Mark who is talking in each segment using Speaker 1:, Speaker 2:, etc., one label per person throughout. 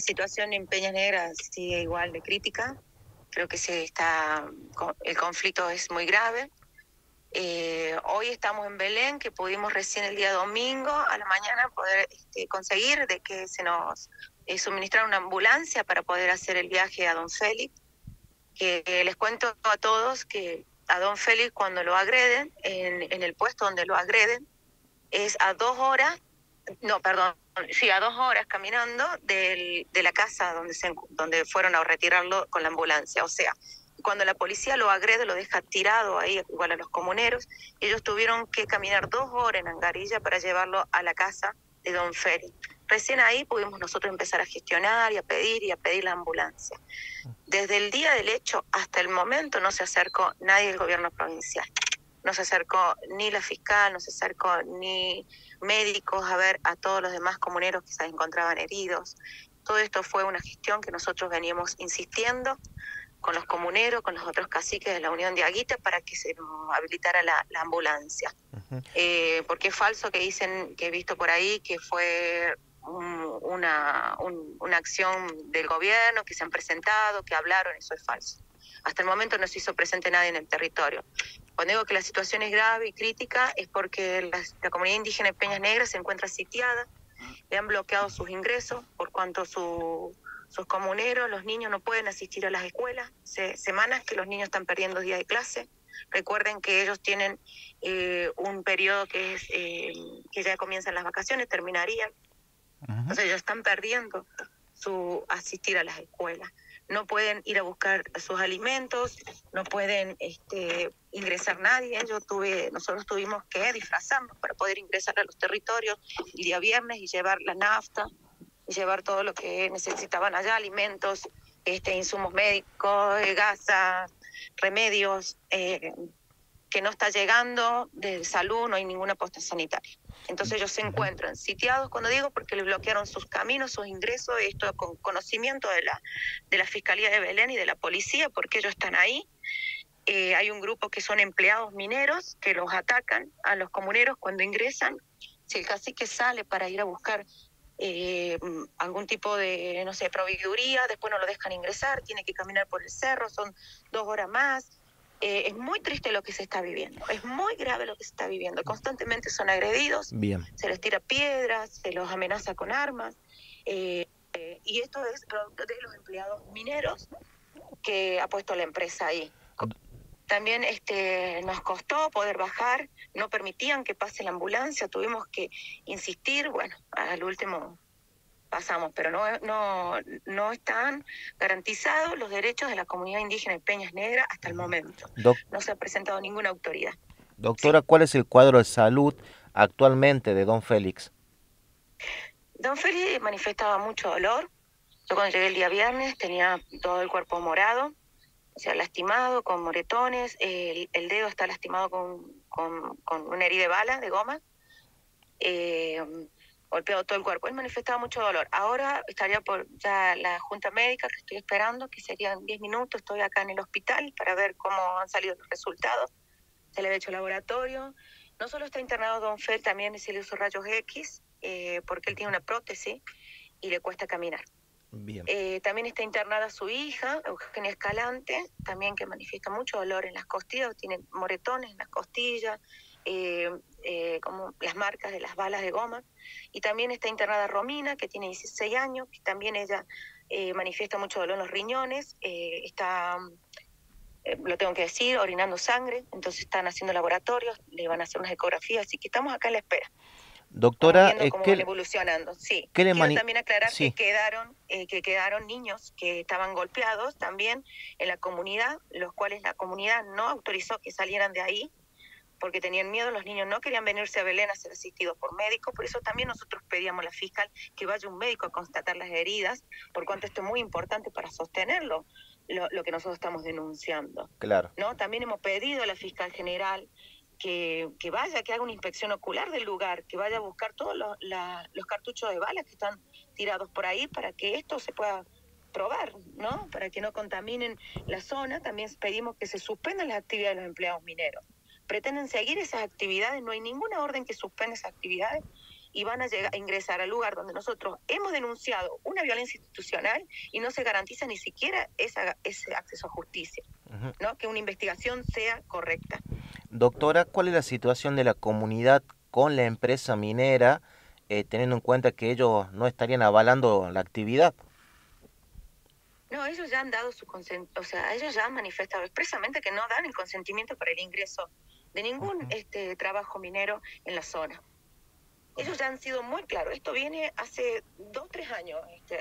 Speaker 1: situación en Peñas Negras sigue igual de crítica. Creo que el conflicto es muy grave. Hoy estamos en Belén, que pudimos recién el día domingo a la mañana poder conseguir de que se nos suministrara una ambulancia para poder hacer el viaje a Don Félix. Que les cuento a todos que a Don Félix, cuando lo agreden, en el puesto donde lo agreden, es a 2 horas, no, perdón, sí, a 2 horas caminando de la casa donde fueron a retirarlo con la ambulancia. O sea, cuando la policía lo agrede, lo deja tirado ahí, igual a los comuneros, ellos tuvieron que caminar 2 horas en Angarilla para llevarlo a la casa de Don Félix. Recién ahí pudimos nosotros empezar a gestionar y a pedir la ambulancia. Desde el día del hecho hasta el momento no se acercó nadie del gobierno provincial. No se acercó ni la fiscal, no se acercó ni médicos a ver a todos los demás comuneros que se encontraban heridos. Todo esto fue una gestión que nosotros veníamos insistiendo con los comuneros, con los otros caciques de la Unión de Aguita para que se nos habilitara la ambulancia. Porque es falso que dicen, que he visto por ahí, que fue una acción del gobierno, que se han presentado, que hablaron. Eso es falso. Hasta el momento no se hizo presente nadie en el territorio. Cuando digo que la situación es grave y crítica es porque la comunidad indígena de Peñas Negras se encuentra sitiada, le han bloqueado sus ingresos por cuanto sus comuneros, los niños no pueden asistir a las escuelas, semanas que los niños están perdiendo días de clase. Recuerden que ellos tienen un periodo que ya comienzan las vacaciones, terminarían. Entonces ellos están perdiendo su asistir a las escuelas. No pueden ir a buscar sus alimentos, no pueden ingresar nadie. Nosotros tuvimos que disfrazarnos para poder ingresar a los territorios el día viernes y llevar la nafta, y llevar todo lo que necesitaban allá, alimentos, insumos médicos, gasas, remedios, que no está llegando de salud, no hay ninguna posta sanitaria. Entonces ellos se encuentran sitiados, cuando digo, porque les bloquearon sus caminos, sus ingresos, esto con conocimiento de la Fiscalía de Belén y de la policía, porque ellos están ahí. Hay un grupo que son empleados mineros que los atacan a los comuneros cuando ingresan. Si el cacique sale para ir a buscar algún tipo de, no sé, proveeduría, después no lo dejan ingresar, tiene que caminar por el cerro, son 2 horas más. Es muy triste lo que se está viviendo, es muy grave lo que se está viviendo. Constantemente son agredidos,
Speaker 2: Bien.
Speaker 1: se les tira piedras, se los amenaza con armas, y esto es producto de los empleados mineros que ha puesto la empresa ahí. También nos costó poder bajar, no permitían que pase la ambulancia, tuvimos que insistir, bueno, al último pasamos, pero no están garantizados los derechos de la comunidad indígena de Peñas Negras hasta el momento. No se ha presentado ninguna autoridad.
Speaker 2: Doctora,
Speaker 1: Sí.
Speaker 2: ¿cuál es el cuadro de salud actualmente de Don Félix?
Speaker 1: Don Félix manifestaba mucho dolor. Yo cuando llegué el día viernes tenía todo el cuerpo morado, o sea, lastimado, con moretones, el dedo está lastimado con una herida de bala, de goma, golpeado todo el cuerpo. Él manifestaba mucho dolor. Ahora estaría por ya la junta médica que estoy esperando, que serían 10 minutos, estoy acá en el hospital para ver cómo han salido los resultados. Se le ha hecho laboratorio. No solo está internado Don Fel, también se le hizo rayos X, porque él tiene una prótesis y le cuesta caminar.
Speaker 2: Bien.
Speaker 1: También está internada su hija, Eugenia Escalante, también que manifiesta mucho dolor en las costillas, tiene moretones en las costillas, como las marcas de las balas de goma. Y también está internada Romina, que tiene 16 años, que también ella manifiesta mucho dolor en los riñones, está, lo tengo que decir, orinando sangre, entonces están haciendo laboratorios, le van a hacer unas ecografías, así que estamos acá en la espera.
Speaker 2: Doctora,
Speaker 1: Estamos viendo cómo van evolucionando. Sí. Quiero también aclarar
Speaker 2: sí.
Speaker 1: que quedaron niños que estaban golpeados también en la comunidad, los cuales la comunidad no autorizó que salieran de ahí porque tenían miedo, los niños no querían venirse a Belén a ser asistidos por médicos, por eso también nosotros pedíamos a la fiscal que vaya un médico a constatar las heridas, por cuanto esto es muy importante para sostenerlo, lo que nosotros estamos denunciando.
Speaker 2: Claro.
Speaker 1: ¿No? También hemos pedido a la fiscal general que vaya, que haga una inspección ocular del lugar, que vaya a buscar todos los cartuchos de balas que están tirados por ahí para que esto se pueda probar, ¿no? Para que no contaminen la zona. También pedimos que se suspendan las actividades de los empleados mineros. Pretenden seguir esas actividades, no hay ninguna orden que suspenda esas actividades. y van a llegar a ingresar al lugar donde nosotros hemos denunciado una violencia institucional y no se garantiza ni siquiera ese acceso a justicia, ¿no? Que una investigación sea correcta.
Speaker 2: Doctora, ¿cuál es la situación de la comunidad con la empresa minera, teniendo en cuenta que ellos no estarían avalando la actividad?
Speaker 1: No, ellos ya han dado su consentimiento, o sea, ellos ya han manifestado expresamente que no dan el consentimiento para el ingreso de ningún trabajo minero en la zona. Ellos ya han sido muy claros. Esto viene hace 2 o 3 años,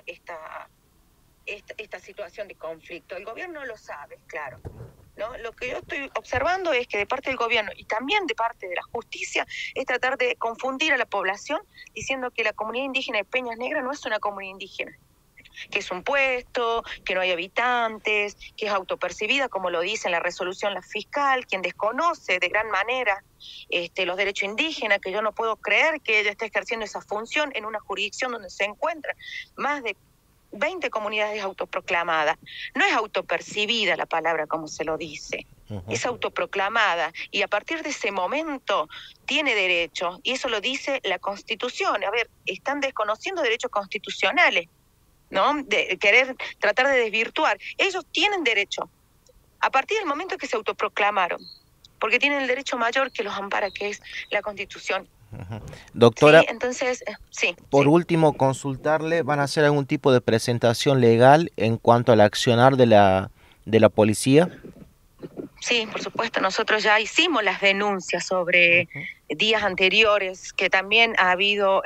Speaker 1: esta situación de conflicto. El gobierno lo sabe, claro, ¿no? Lo que yo estoy observando es que de parte del gobierno y también de parte de la justicia es tratar de confundir a la población diciendo que la comunidad indígena de Peñas Negras no es una comunidad indígena, que es un puesto, que no hay habitantes, que es autopercibida, como lo dice en la resolución la fiscal, quien desconoce de gran manera los derechos indígenas, que yo no puedo creer que ella esté ejerciendo esa función en una jurisdicción donde se encuentran más de 20 comunidades autoproclamadas. No es autopercibida la palabra como se lo dice, es autoproclamada, y a partir de ese momento tiene derechos, y eso lo dice la Constitución. A ver, están desconociendo derechos constitucionales, ¿no? De querer tratar de desvirtuar. Ellos tienen derecho, a partir del momento que se autoproclamaron, porque tienen el derecho mayor que los ampara, que es la Constitución.
Speaker 2: Doctora,
Speaker 1: sí, entonces, sí.
Speaker 2: Por último, consultarle, ¿van a hacer algún tipo de presentación legal en cuanto al accionar de la policía?
Speaker 1: Sí, por supuesto, nosotros ya hicimos las denuncias sobre días anteriores, que también ha habido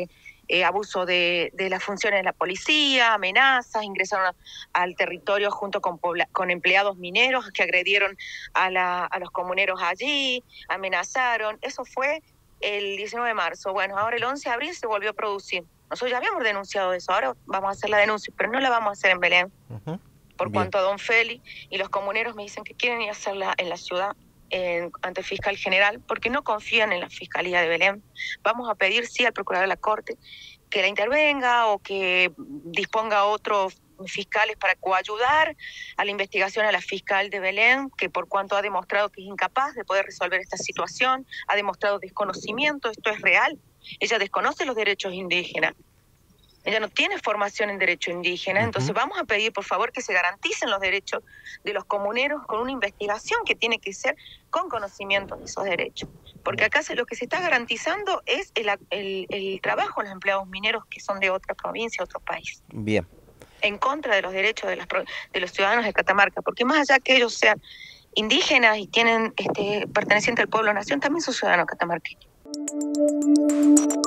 Speaker 1: abuso de las funciones de la policía, amenazas, ingresaron al territorio junto con empleados mineros que agredieron a los comuneros allí, amenazaron. Eso fue el 19 de marzo. Bueno, ahora el 11 de abril se volvió a producir. Nosotros ya habíamos denunciado eso, ahora vamos a hacer la denuncia, pero no la vamos a hacer en Belén. Por cuanto a don Félix y los comuneros me dicen que quieren ir a hacerla en la ciudad, ante el fiscal general, porque no confían en la Fiscalía de Belén. Vamos a pedir, sí, al procurador de la Corte que la intervenga o que disponga otros fiscales para coayudar a la investigación a la fiscal de Belén, que por cuanto ha demostrado que es incapaz de poder resolver esta situación, ha demostrado desconocimiento, esto es real. Ella desconoce los derechos indígenas. Ella no tiene formación en derecho indígena, entonces vamos a pedir, por favor, que se garanticen los derechos de los comuneros con una investigación que tiene que ser con conocimiento de esos derechos. Porque acá lo que se está garantizando es el trabajo de los empleados mineros que son de otra provincia, otro país.
Speaker 2: Bien.
Speaker 1: En contra de los derechos de los ciudadanos de Catamarca, porque más allá que ellos sean indígenas y tienen perteneciente al pueblo nación, también son ciudadanos catamarqueños.